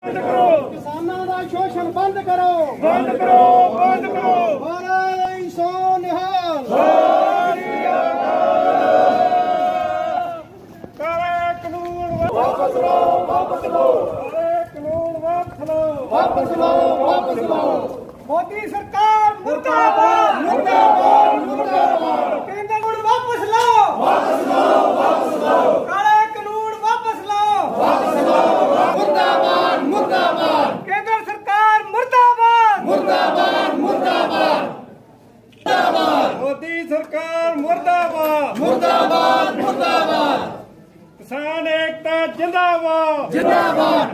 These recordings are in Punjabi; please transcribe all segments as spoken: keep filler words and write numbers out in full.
किसानों का शोषण बंद करो, बंद करो, बंद करो। बोले सो निहाल। काले कानून वापस लो, वापस लो। काले कानून वापस लो, वापस लो, वापस लो। मोदी सरकार मुर्दाबाद, मुर्दाबाद, मुर्दाबाद। केंद्र कानून वापस लो, वापस लो, वापस लो। काले कानून वापस लो, वापस लो, मुर्दाबाद, मुर्दाबाद, केंद्र सरकार मुर्दाबाद, मुर्दाबाद, मुर्दाबाद, मुर्दाबाद। मोदी सरकार मुर्दाबाद, मुर्दाबाद, मुर्दाबाद। किसान एकता जिंदाबाद, जिंदाबाद।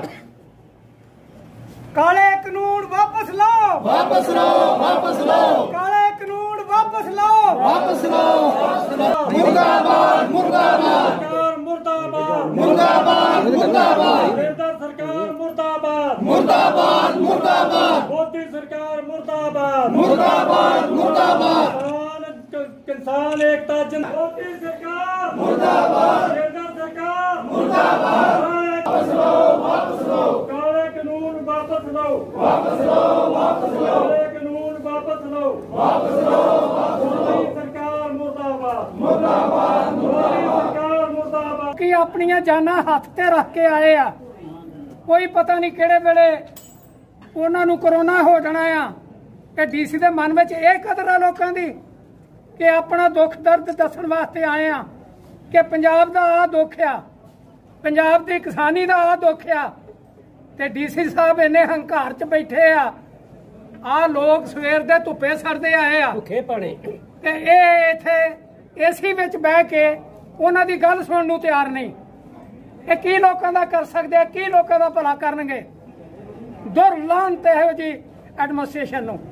काले कानून वापस लो, वापस लो, वापस लो। काले कानून वापस लो, वापस लो, वापस लो। मुर्दाबाद, मुर्दाबाद, सरकार मुर्दाबाद, मुर्दाबाद, मुर्दाबाद, केंद्र सरकार मुर्दाबाद, मुर्दाबाद, मुर्दाबाद, मोदी सरकार मुर्दाबाद, मुर्दाबाद, मुर्दाबाद। किसान किसान एकता जिंदाबाद। मोदी सरकार मुर्दाबाद, केंद्र सरकार मुर्दाबाद। वापस लो, वापस लो। काले कानून वापस लो, वापस लो, वापस लो। काले कानून वापस लो, वापस लो, वापस लो। मोदी सरकार मुर्दाबाद, मुर्दाबाद, मोदी सरकार मुर्दाबाद। कि अपनियां जाना हੱਥ ਤੇ ਰੱਖ ਕੇ ਆਏ ਆ। ਕੋਈ ਪਤਾ ਨਹੀਂ ਕਿਹੜੇ ਵੇਲੇ ਉਹਨਾਂ ਨੂੰ ਕਰੋਨਾ ਹੋ ਜਾਣਾ ਆ। ਤੇ ਡੀਸੀ ਦੇ ਮਨ ਵਿੱਚ ਇਹ ਕਦਰ ਆ ਲੋਕਾਂ ਦੀ ਕਿ ਆਪਣਾ ਦੁੱਖ ਦਰਦ ਦੱਸਣ ਵਾਸਤੇ ਆਏ ਆ ਕਿ ਪੰਜਾਬ ਦਾ ਆ ਦੁੱਖ ਆ, ਪੰਜਾਬ ਦੀ ਕਿਸਾਨੀ ਦਾ ਆ ਦੁੱਖ ਆ। ਤੇ ਡੀਸੀ ਸਾਹਿਬ ਇੰਨੇ ਹੰਕਾਰ 'ਚ ਬੈਠੇ ਆ। ਆ ਲੋਕ ਸਵੇਰ ਦੇ ਧੁੱਪੇ ਸਰਦੇ ਆਏ ਆ ਭੁੱਖੇ ਪਾਣੇ ਤੇ ਇਹ ਇੱਥੇ ਏਸੀ ਵਿੱਚ ਬਹਿ ਕੇ ਉਹਨਾਂ ਦੀ ਗੱਲ ਸੁਣਨ ਨੂੰ ਤਿਆਰ ਨਹੀਂ। ਇਹ ਕੀ ਲੋਕਾਂ ਦਾ ਕਰ ਸਕਦੇ ਆ, ਕੀ ਲੋਕਾਂ ਦਾ ਭਲਾ ਕਰਨਗੇ। ਦੁਰਲਾਂਤ ਇਹੋ ਜੀ ਐਡਮਿਨਿਸਟ੍ਰੇਸ਼ਨ ਨੂੰ।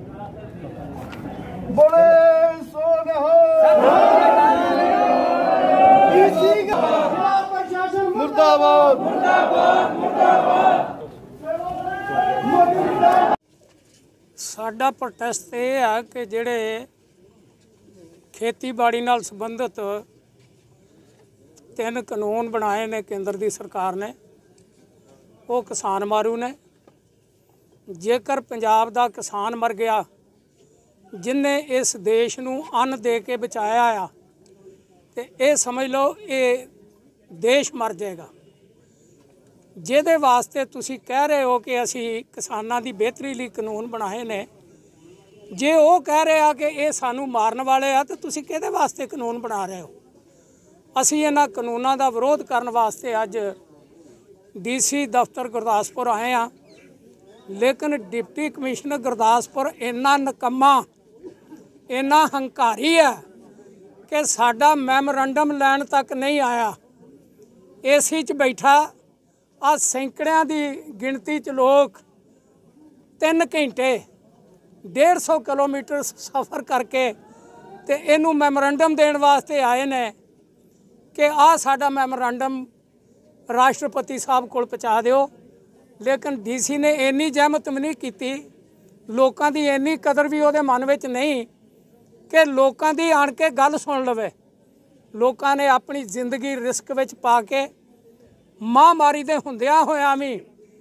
बोले सो प्रशासन मुर्दाबाद, मुर्दाबाद, मुर्दाबाद। ਸਾਡਾ ਪ੍ਰੋਟੈਸਟ ਇਹ ਆ ਕਿ ਜਿਹੜੇ ਖੇਤੀਬਾੜੀ ਨਾਲ ਸੰਬੰਧਿਤ ਤਿੰਨ ਕਾਨੂੰਨ ਬਣਾਏ ਨੇ ਕੇਂਦਰ ਦੀ ਸਰਕਾਰ ਨੇ, ਉਹ ਕਿਸਾਨ ਮਾਰੂ ਨੇ। ਜੇਕਰ ਪੰਜਾਬ ਦਾ ਕਿਸਾਨ ਮਰ ਗਿਆ ਜਿਨਨੇ ਇਸ ਦੇਸ਼ ਨੂੰ ਅੰਨ ਦੇ ਕੇ ਬਚਾਇਆ ਆ ਤੇ ਇਹ ਸਮਝ ਲਓ ਇਹ ਦੇਸ਼ ਮਰ ਜਾਏਗਾ। ਜਿਹਦੇ ਵਾਸਤੇ ਤੁਸੀਂ ਕਹਿ ਰਹੇ ਹੋ ਕਿ ਅਸੀਂ ਕਿਸਾਨਾਂ ਦੀ ਬਿਹਤਰੀ ਲਈ ਕਾਨੂੰਨ ਬਣਾਏ ਨੇ, ਜੇ ਉਹ ਕਹਿ ਰਹੇ ਆ ਕਿ ਇਹ ਸਾਨੂੰ ਮਾਰਨ ਵਾਲੇ ਆ ਤਾਂ ਤੁਸੀਂ ਕਿਹਦੇ ਵਾਸਤੇ ਕਾਨੂੰਨ ਬਣਾ ਰਹੇ ਹੋ। ਅਸੀਂ ਇਹਨਾਂ ਕਾਨੂੰਨਾਂ ਦਾ ਵਿਰੋਧ ਕਰਨ ਵਾਸਤੇ ਅੱਜ ਡੀਸੀ ਦਫ਼ਤਰ ਗੁਰਦਾਸਪੁਰ ਆਏ ਆ। ਲੇਕਿਨ ਡਿਪਟੀ ਕਮਿਸ਼ਨਰ ਗੁਰਦਾਸਪੁਰ ਇੰਨਾ ਨਕੰਮਾ, ਇੰਨਾ ਹੰਕਾਰੀ ਹੈ ਕਿ ਸਾਡਾ ਮੈਮੋਰੰਡਮ ਲੈਣ ਤੱਕ ਨਹੀਂ ਆਇਆ। ਏਸੀ 'ਚ ਬੈਠਾ ਆ ਸੈਂਕੜਿਆਂ ਦੀ ਗਿਣਤੀ 'ਚ ਲੋਕ ਤਿੰਨ ਘੰਟੇ ਡੇਢ ਸੌ ਕਿਲੋਮੀਟਰ ਸਫ਼ਰ ਕਰਕੇ ਤੇ ਇਹਨੂੰ ਮੈਮੋਰੰਡਮ ਦੇਣ ਵਾਸਤੇ ਆਏ ਨੇ ਕਿ ਆਹ ਸਾਡਾ ਮੈਮੋਰੰਡਮ ਰਾਸ਼ਟਰਪਤੀ ਸਾਹਿਬ ਕੋਲ ਪਹੁੰਚਾ ਦਿਓ। ਲੇਕਿਨ ਡੀਸੀ ਨੇ ਇੰਨੀ ਜ਼ਹਿਮਤ ਵੀ ਨਹੀਂ ਕੀਤੀ, ਲੋਕਾਂ ਦੀ ਇੰਨੀ ਕਦਰ ਵੀ ਉਹਦੇ ਮਨ ਵਿੱਚ ਨਹੀਂ ਕਿ ਲੋਕਾਂ ਦੀ ਆਣ ਕੇ ਗੱਲ ਸੁਣ ਲਵੇ। ਲੋਕਾਂ ਨੇ ਆਪਣੀ ਜ਼ਿੰਦਗੀ ਰਿਸਕ ਵਿੱਚ ਪਾ ਕੇ ਮਹਾਂਮਾਰੀ ਦੇ ਹੁੰਦਿਆਂ ਹੋਇਆਂ ਵੀ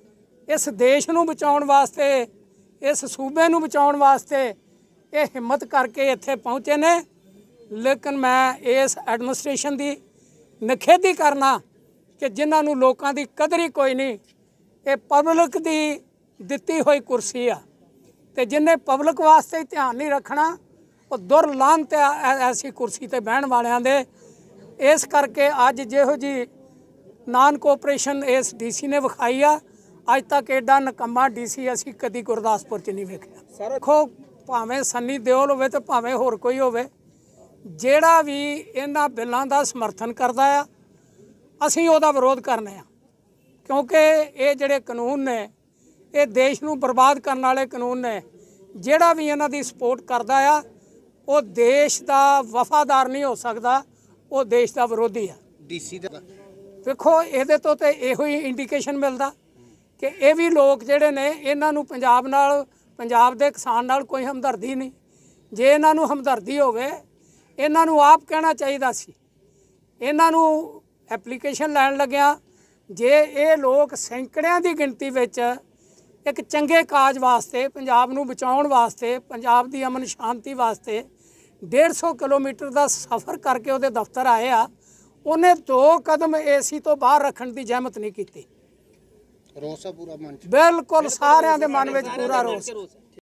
ਇਸ ਦੇਸ਼ ਨੂੰ ਬਚਾਉਣ ਵਾਸਤੇ, ਇਸ ਸੂਬੇ ਨੂੰ ਬਚਾਉਣ ਵਾਸਤੇ ਇਹ ਹਿੰਮਤ ਕਰਕੇ ਇੱਥੇ ਪਹੁੰਚੇ ਨੇ। ਲੇਕਿਨ ਮੈਂ ਇਸ ਐਡਮਿਨਿਸਟ੍ਰੇਸ਼ਨ ਦੀ ਨਿਖੇਧੀ ਕਰਨਾ ਕਿ ਜਿਨ੍ਹਾਂ ਨੂੰ ਲੋਕਾਂ ਦੀ ਕਦਰ ਹੀ ਕੋਈ ਨਹੀਂ। ਇਹ ਪਬਲਿਕ ਦੀ ਦਿੱਤੀ ਹੋਈ ਕੁਰਸੀ ਆ ਤੇ ਜਿੰਨੇ ਪਬਲਿਕ ਵਾਸਤੇ ਧਿਆਨ ਨਹੀਂ ਰੱਖਣਾ ਉਹ ਦੁਰਲਾਂਤ ਐਸੀ ਕੁਰਸੀ ਤੇ ਬਹਿਣ ਵਾਲਿਆਂ ਦੇ। ਇਸ ਕਰਕੇ ਅੱਜ ਜਿਹੋ ਜੀ ਨਾਨ ਕੋਆਪਰੇਸ਼ਨ ਇਸ ਡੀਸੀ ਨੇ ਵਿਖਾਈ ਆ, ਅੱਜ ਤੱਕ ਐਡਾ ਨਕੰਮਾ ਡੀਸੀ ਅਸੀਂ ਕਦੀ ਗੁਰਦਾਸਪੁਰ 'ਚ ਨਹੀਂ ਵੇਖਿਆ। ਦੇਖੋ ਭਾਵੇਂ ਸੰਨੀ ਦਿਓਲ ਹੋਵੇ ਤੇ ਭਾਵੇਂ ਹੋਰ ਕੋਈ ਹੋਵੇ, ਜਿਹੜਾ ਵੀ ਇਹਨਾਂ ਬਿੱਲਾਂ ਦਾ ਸਮਰਥਨ ਕਰਦਾ ਆ ਅਸੀਂ ਉਹਦਾ ਵਿਰੋਧ ਕਰਨੇ ਆ। ਕਿਉਂਕਿ ਇਹ ਜਿਹੜੇ ਕਾਨੂੰਨ ਨੇ ਇਹ ਦੇਸ਼ ਨੂੰ ਬਰਬਾਦ ਕਰਨ ਵਾਲੇ ਕਾਨੂੰਨ ਨੇ। ਜਿਹੜਾ ਵੀ ਇਹਨਾਂ ਦੀ ਸਪੋਰਟ ਕਰਦਾ ਆ ਉਹ ਦੇਸ਼ ਦਾ ਵਫਾਦਾਰ ਨਹੀਂ ਹੋ ਸਕਦਾ, ਉਹ ਦੇਸ਼ ਦਾ ਵਿਰੋਧੀ ਆ। ਡੀਸੀ ਦਾ ਦੇਖੋ ਇਹਦੇ ਤੋਂ ਤੇ ਇਹੋ ਹੀ ਇੰਡੀਕੇਸ਼ਨ ਮਿਲਦਾ ਕਿ ਇਹ ਵੀ ਲੋਕ ਜਿਹੜੇ ਨੇ ਇਹਨਾਂ ਨੂੰ ਪੰਜਾਬ ਨਾਲ, ਪੰਜਾਬ ਦੇ ਕਿਸਾਨ ਨਾਲ ਕੋਈ ਹਮਦਰਦੀ ਨਹੀਂ। ਜੇ ਇਹਨਾਂ ਨੂੰ ਹਮਦਰਦੀ ਹੋਵੇ ਇਹਨਾਂ ਨੂੰ ਆਪ ਕਹਿਣਾ ਚਾਹੀਦਾ ਸੀ। ਇਹਨਾਂ ਨੂੰ ਐਪਲੀਕੇਸ਼ਨ ਲੈਣ ਲੱਗਿਆ ਜੇ ਇਹ ਲੋਕ ਸੈਂਕੜਿਆਂ ਦੀ ਗਿਣਤੀ ਵਿੱਚ ਇੱਕ ਚੰਗੇ ਕਾਜ ਵਾਸਤੇ, ਪੰਜਾਬ ਨੂੰ ਬਚਾਉਣ ਵਾਸਤੇ, ਪੰਜਾਬ ਦੀ ਅਮਨ ਸ਼ਾਂਤੀ ਵਾਸਤੇ ਡੇਢ ਸੌ ਕਿਲੋਮੀਟਰ ਦਾ ਸਫ਼ਰ ਕਰਕੇ ਉਹਦੇ ਦਫ਼ਤਰ ਆਏ ਆ, ਉਹਨੇ ਦੋ ਕਦਮ ਏਸੀ ਤੋਂ ਬਾਹਰ ਰੱਖਣ ਦੀ ਜ਼ਹਿਮਤ ਨਹੀਂ ਕੀਤੀ। ਰੋਸ ਆ ਪੂਰਾ ਮਨ ਚ। ਬਿਲਕੁਲ ਸਾਰਿਆਂ ਦੇ ਮਨ ਵਿੱਚ ਪੂਰਾ ਰੋਸ।